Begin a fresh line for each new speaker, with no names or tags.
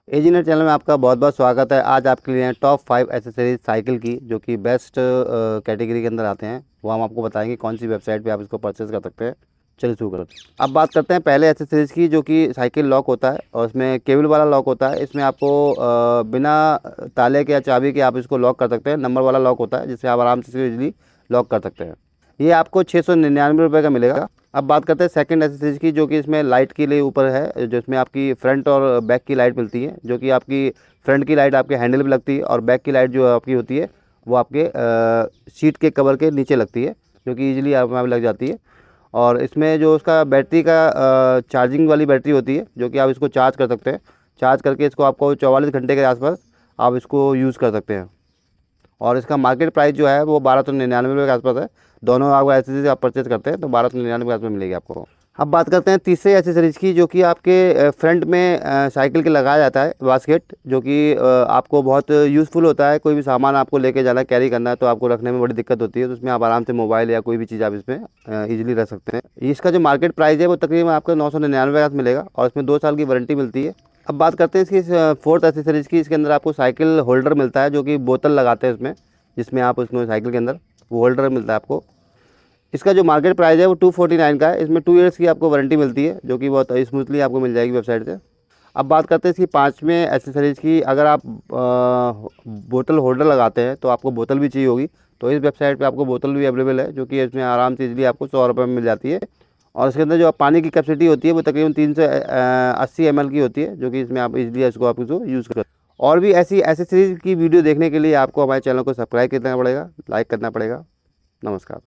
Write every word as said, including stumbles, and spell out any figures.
Engineer channel में आपका बहुत बहुत स्वागत है। आज आपके लिए टॉप फाइव एसेसरीज साइकिल की जो कि बेस्ट कैटेगरी के अंदर आते हैं, वो हम आपको बताएंगे कौन सी वेबसाइट पे आप इसको परचेज़ कर सकते हैं। चलिए शुरू करते हैं। अब बात करते हैं पहले एसेसरीज़ की, जो कि साइकिल लॉक होता है और इसमें केबल वाला लॉक होता है। इसमें आपको अ, बिना ताले के या चाबी के आप इसको लॉक कर सकते हैं। नंबर वाला लॉक होता है जिससे आप आराम से इसको इजीली लॉक कर सकते हैं। ये आपको छः सौ निन्यानवे रुपये का मिलेगा। अब बात करते हैं सेकंड एसेसरीज की, जो कि इसमें लाइट के लिए ऊपर है, जो इसमें आपकी फ्रंट और बैक की लाइट मिलती है। जो कि आपकी फ्रंट की लाइट आपके हैंडल पे लगती है और बैक की लाइट जो आपकी होती है वो आपके अ, सीट के कवर के नीचे लगती है, जो कि इजीली आप वहाँ पे लग जाती है। और इसमें जो उसका बैटरी का अ, चार्जिंग वाली बैटरी होती है, जो कि आप इसको चार्ज कर सकते हैं। चार्ज करके इसको आपको चौवालीस घंटे के आसपास आप इसको यूज़ कर सकते हैं। और इसका मार्केट प्राइस जो है वो बारह सौ निन्यानवे रुपये के आसपास है। दोनों आप एसेसरीज आप परचेज करते हैं तो बारह सौ निन्यानवे के आसपास मिलेगी आपको। अब बात करते हैं तीसरे एसेसरीज की, जो कि आपके फ्रंट में अ, साइकिल के लगाया जाता है बास्केट, जो कि अ, आपको बहुत यूज़फुल होता है। कोई भी सामान आपको लेके जाना है, कैरी करना है, तो आपको रखने में बड़ी दिक्कत होती है, तो उसमें आप आराम से मोबाइल या कोई भी चीज़ आप इसमें ईजिली रख सकते हैं। इसका जो मार्केट प्राइस है वो तकरीबन आपको नौ सौ निन्यानवे का मिलेगा और इसमें दो साल की वारंटी मिलती है। अब बात करते हैं इसकी फोर्थ एसेसरीज की। इसके अंदर आपको साइकिल होल्डर मिलता है, जो कि बोतल लगाते हैं इसमें, जिसमें आप उसमें साइकिल के अंदर वो होल्डर मिलता है आपको। इसका जो मार्केट प्राइस है वो टू फोर्टी नाइन का है। इसमें टू इयर्स की आपको वारंटी मिलती है, जो कि बहुत स्मूथली आपको मिल जाएगी वेबसाइट से। अब बात करते हैं इसकी पाँचवें एसेसरीज़ की। अगर आप आ, बोतल होल्डर लगाते हैं तो आपको बोतल भी चाहिए होगी, तो इस वेबसाइट पे आपको बोतल भी अवेलेबल है, जो कि इसमें आराम से इजीली आपको सौ रुपये में मिल जाती है। और इसके अंदर जो पानी की कैपेसिटी होती है वो तकरीबन तीन सौ अस्सी एम एल की होती है, जो कि इसमें आप इजीली इसको आप इसको यूज़ कर। और भी ऐसी एसेसरीज़ की वीडियो देखने के लिए आपको हमारे चैनल को सब्सक्राइब करना पड़ेगा, लाइक करना पड़ेगा। नमस्कार।